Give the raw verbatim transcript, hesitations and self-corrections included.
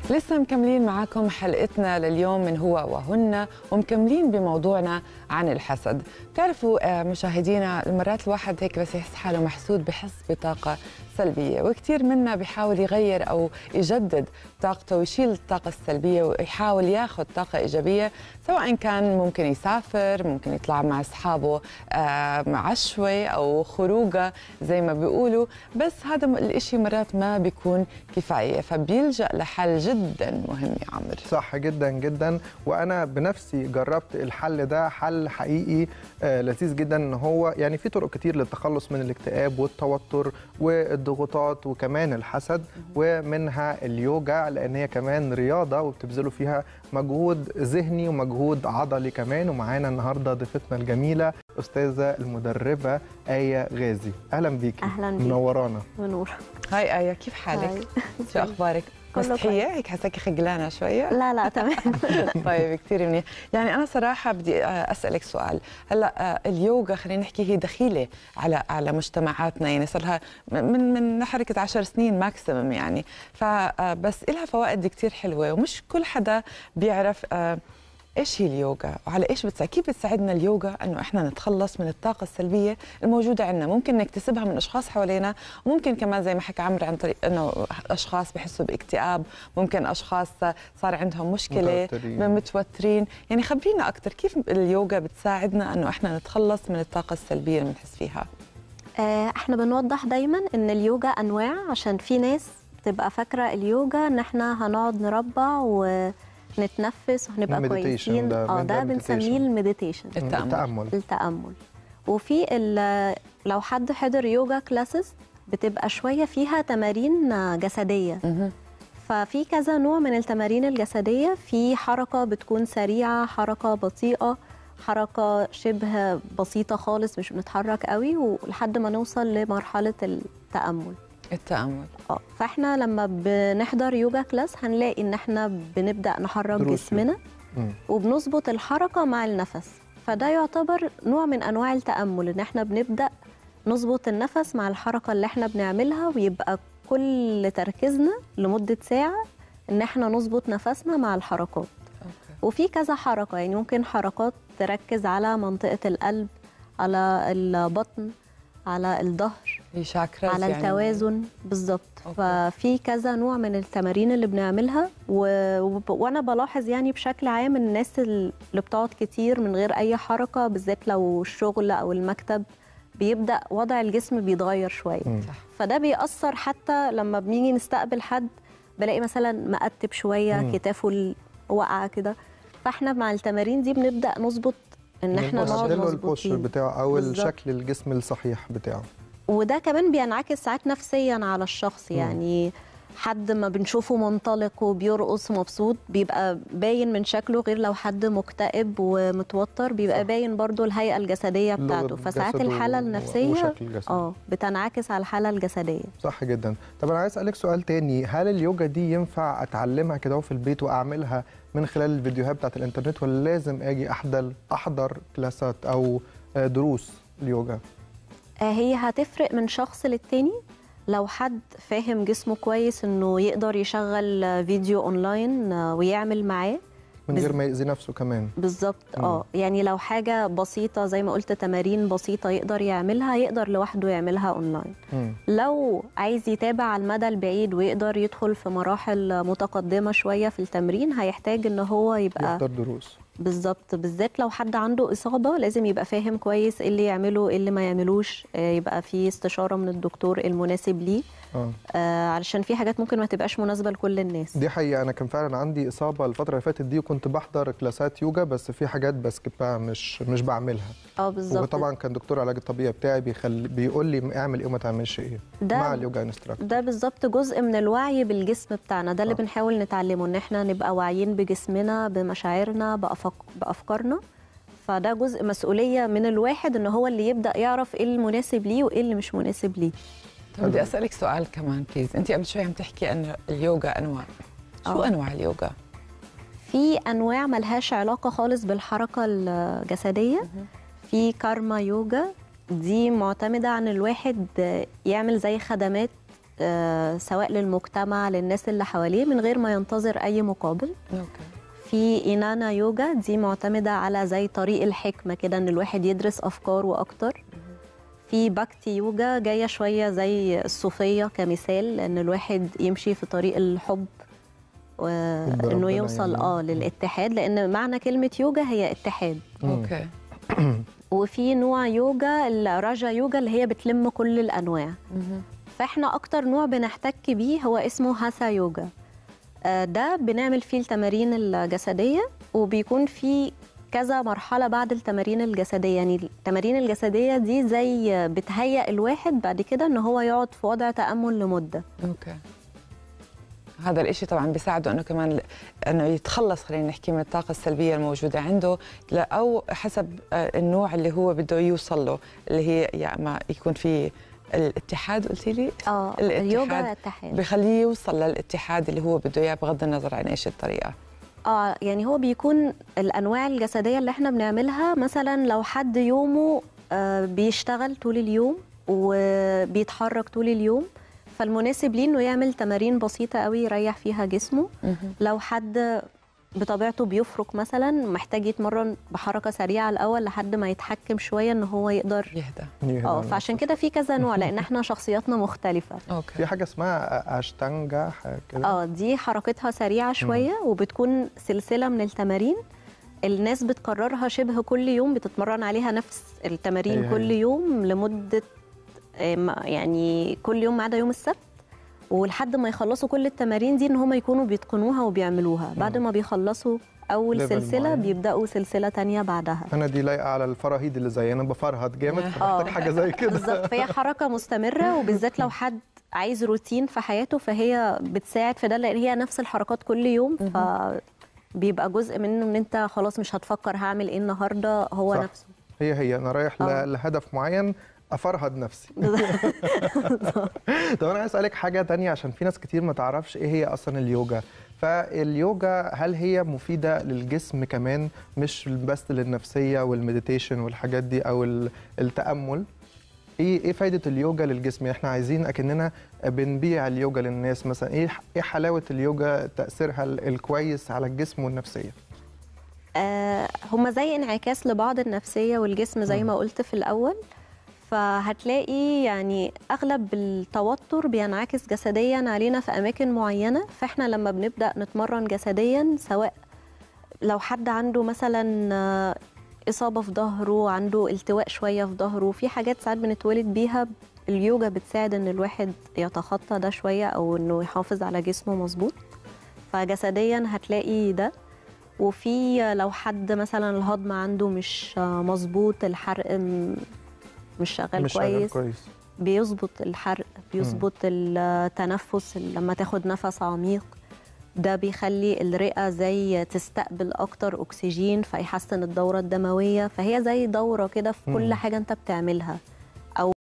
لسه مكملين معاكم حلقتنا لليوم من هو وهن، ومكملين بموضوعنا عن الحسد. بتعرفوا مشاهدينا، المرات الواحد هيك بس يحس حاله محسود بحس بطاقة سلبية، وكثير منا بيحاول يغير أو يجدد طاقته ويشيل الطاقة السلبية ويحاول ياخذ طاقة إيجابية، سواء كان ممكن يسافر، ممكن يطلع مع أصحابه عشوة أو خروجة زي ما بيقولوا، بس هذا الإشي مرات ما بيكون كفاية، فبيلجأ لحل جدا مهم يا عمرو. صح جدا جدا، وأنا بنفسي جربت الحل ده، حل حقيقي آه لذيذ جدا. إن هو يعني في طرق كتير للتخلص من الاكتئاب والتوتر والضغوطات وكمان الحسد، ومنها اليوجا، لأن هي كمان رياضة وبتبذلوا فيها مجهود ذهني ومجهود عضلي كمان. ومعانا النهارده ضيفتنا الجميلة أستاذة المدربة آية غازي. أهلا بيكي. أهلا بيك. منورانا. منور. هاي آية، كيف حالك؟ شو أخبارك؟ مستحية هيك حساكي خجلانة شوية؟ لا لا تمام. طيب كثير منيح. يعني أنا صراحة بدي أسألك سؤال. هلا اليوغا خلينا نحكي هي دخيلة على على مجتمعاتنا، يعني صار لها من من حركة عشر سنين ماكسيمم يعني، فبس إلها فوائد كثير حلوة، ومش كل حدا بيعرف ايش هي اليوغا وعلى ايش بتساعد. كيف بتساعدنا اليوغا انه احنا نتخلص من الطاقه السلبيه الموجوده عندنا؟ ممكن نكتسبها من اشخاص حوالينا، وممكن كمان زي ما حكى عمرو عن طريق انه اشخاص بحسوا باكتئاب، ممكن اشخاص صار عندهم مشكله متوترين, متوترين. يعني خبرينا اكثر كيف اليوغا بتساعدنا انه احنا نتخلص من الطاقه السلبيه اللي بنحس فيها. احنا بنوضح دايما ان اليوغا انواع، عشان في ناس بتبقى فاكره اليوغا ان احنا هنقعد نربع و نتنفس وهنبقى كويسين. اه ده بنسميه المديتيشن، التأمل. التأمل. وفي لو حد حضر يوجا كلاسز بتبقى شوية فيها تمارين جسدية. ففي كذا نوع من التمارين الجسدية، في حركة بتكون سريعة، حركة بطيئة، حركة شبه بسيطة خالص مش بنتحرك قوي، ولحد ما نوصل لمرحلة التأمل. التأمل. اه فاحنا لما بنحضر يوجا كلاس هنلاقي ان احنا بنبدأ نحرك جسمنا وبنظبط الحركة مع النفس، فده يعتبر نوع من انواع التأمل، ان احنا بنبدأ نظبط النفس مع الحركة اللي احنا بنعملها، ويبقى كل تركيزنا لمدة ساعة ان احنا نظبط نفسنا مع الحركات. أوكي. وفي كذا حركة، يعني ممكن حركات تركز على منطقة القلب، على البطن، على الظهر، على يعني التوازن بالظبط. ففي كذا نوع من التمارين اللي بنعملها، و... وانا بلاحظ يعني بشكل عام الناس اللي بتقعد كتير من غير اي حركه، بالذات لو الشغل او المكتب، بيبدا وضع الجسم بيتغير شويه. فده بيأثر حتى لما بنيجي نستقبل حد بلاقي مثلا مقتب شويه، مم. كتافه واقعه كده. فاحنا مع التمارين دي بنبدا نظبط ان احنا نقعد نظبط البوستشر بتاعه او بالزبط. الشكل الجسم الصحيح بتاعه. وده كمان بينعكس ساعات نفسيا على الشخص. يعني حد ما بنشوفه منطلق وبيرقص مبسوط بيبقى باين من شكله، غير لو حد مكتئب ومتوتر بيبقى صح. باين برضو الهيئة الجسدية بتاعته. فساعات الحالة النفسية اه بتنعكس على الحالة الجسدية. صح جدا. طب انا عايز اسالك سؤال تاني، هل اليوجا دي ينفع اتعلمها كده في البيت واعملها من خلال الفيديوهات بتاعت الانترنت، ولا لازم اجي احضر احضر كلاسات او دروس اليوجا؟ هي هتفرق من شخص للتاني. لو حد فاهم جسمه كويس انه يقدر يشغل فيديو اونلاين ويعمل معاه من غير ما يأذي نفسه كمان. بالظبط. اه يعني لو حاجه بسيطه زي ما قلت، تمارين بسيطه يقدر يعملها، يقدر لوحده يعملها اونلاين. مم. لو عايز يتابع على المدى البعيد ويقدر يدخل في مراحل متقدمه شويه في التمرين، هيحتاج ان هو يبقى يحضر دروس. بالظبط. بالذات لو حد عنده إصابة لازم يبقى فاهم كويس ايه اللي يعمله ايه اللي ما يعملوش، يبقى في استشارة من الدكتور المناسب ليه. آه. آه علشان في حاجات ممكن ما تبقاش مناسبة لكل الناس. دي حقيقة. أنا كان فعلا عندي إصابة الفترة اللي فاتت دي، وكنت بحضر كلاسات يوجا، بس في حاجات بسكبها مش مش بعملها. اه بالظبط. وطبعا كان دكتور العلاج الطبيعي بتاعي بيخلي بيقول لي اعمل ايه وما تعملش ايه مع اليوجا انستراكتور. ده بالظبط جزء من الوعي بالجسم بتاعنا، ده اللي آه. بنحاول نتعلمه، ان احنا نبقى واعيين بجسمنا، بمشاعرنا، بأفك... بأفكارنا. فده جزء مسؤولية من الواحد ان هو اللي يبدأ يعرف ايه المناسب ليه وايه اللي مش مناسب ليه. طب بدي اسالك سؤال كمان بليز. انت قبل شوي عم تحكي ان اليوجا انواع، شو أوه. انواع اليوجا؟ في انواع ملهاش علاقه خالص بالحركه الجسديه. في كارما يوجا، دي معتمده عن الواحد يعمل زي خدمات آه سواء للمجتمع للناس اللي حواليه من غير ما ينتظر أي مقابل. اوكي. في إينانا يوجا، دي معتمدة على زي طريق الحكمة كده، إن الواحد يدرس أفكاره أكتر. في باكتي يوجا جاية شوية زي الصوفية كمثال، لأن الواحد يمشي في طريق الحب وإنه يوصل يعني. آه للاتحاد، لأن معنى كلمة يوجا هي اتحاد. اوكي. وفي نوع يوجا الراجا يوجا اللي هي بتلم كل الأنواع. فإحنا أكتر نوع بنحتك بيه هو اسمه هاسا يوجا. ده بنعمل فيه التمارين الجسدية، وبيكون فيه كذا مرحلة بعد التمارين الجسدية. يعني التمارين الجسدية دي زي بتهيئ الواحد بعد كده إن هو يقعد في وضع تأمل لمدة. اوكي. هذا الإشي طبعا بيساعده انه كمان انه يتخلص، خلينا نحكي، من الطاقه السلبيه الموجوده عنده، او حسب النوع اللي هو بده يوصل له، اللي هي يا اما يكون في الاتحاد. قلتي لي اه اليوجا الاتحاد بخليه يوصل للاتحاد اللي هو بده اياه بغض النظر عن ايش الطريقه. اه يعني هو بيكون الانواع الجسديه اللي احنا بنعملها، مثلا لو حد يومه آه بيشتغل طول اليوم وبيتحرك طول اليوم، فالمناسب ليه انه يعمل تمارين بسيطه قوي يريح فيها جسمه. لو حد بطبيعته بيفرك مثلا، محتاج يتمرن بحركه سريعه الاول لحد ما يتحكم شويه ان هو يقدر يهدى. اه فعشان كده في كذا نوع، لان احنا شخصياتنا مختلفه. أوكي. في حاجه اسمها اشتانجا كده، اه دي حركتها سريعه شويه، وبتكون سلسله من التمارين الناس بتكررها شبه كل يوم، بتتمرن عليها نفس التمارين هي كل هي. يوم لمده يعني كل يوم ما عدا يوم السبت، ولحد ما يخلصوا كل التمارين دي ان هم يكونوا بيتقنوها وبيعملوها. بعد ما بيخلصوا اول سلسله معين. بيبداوا سلسله تانية بعدها. انا دي لايقه على الفرهيد اللي زي انا بفرهد جامد، فمحتاج حاجه زي كده بالظبط. فهي حركه مستمره، وبالذات لو حد عايز روتين في حياته فهي بتساعد في ده، لان هي نفس الحركات كل يوم، فبيبقى جزء منه ان انت خلاص مش هتفكر هعمل ايه النهارده، هو صح. نفسه هي هي انا رايح أوه. لهدف معين افرهد نفسي. طب انا عايز اسالك حاجه تانية، عشان في ناس كتير ما تعرفش ايه هي اصلا اليوجا. فاليوجا هل هي مفيده للجسم كمان، مش بس للنفسيه والمديتيشن والحاجات دي او التامل؟ ايه ايه فايده اليوجا للجسم؟ احنا عايزين اكننا بنبيع اليوجا للناس مثلا. ايه ايه حلاوه اليوجا، تاثيرها الكويس على الجسم والنفسيه؟ آه هما زي انعكاس لبعض، النفسيه والجسم زي ما قلت في الاول. فهتلاقي يعني أغلب التوتر بينعكس جسدياً علينا في أماكن معينة. فإحنا لما بنبدأ نتمرن جسدياً، سواء لو حد عنده مثلاً إصابة في ظهره، عنده التواء شوية في ظهره، في حاجات ساعات بنتولد بيها، اليوجا بتساعد إن الواحد يتخطى ده شوية، أو إنه يحافظ على جسمه مظبوط. فجسدياً هتلاقي ده. وفي لو حد مثلاً الهضم عنده مش مظبوط، الحرق مش شغال مش كويس, كويس بيظبط الحرق، بيظبط التنفس. لما تاخد نفس عميق ده بيخلي الرئة زي تستقبل أكتر أكسجين، فيحسن الدورة الدموية. فهي زي دورة كده في كل حاجة أنت بتعملها.